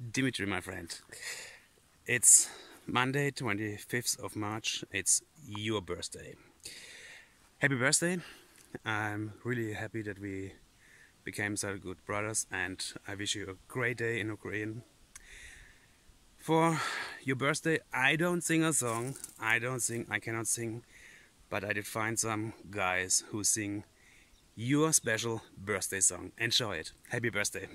Dimitri, my friend. It's Monday, 25th of March. It's your birthday. Happy birthday. I'm really happy that we became so good brothers, and I wish you a great day in Ukraine. For your birthday, I don't sing a song. I cannot sing, but I did find some guys who sing your special birthday song. Enjoy it. Happy birthday.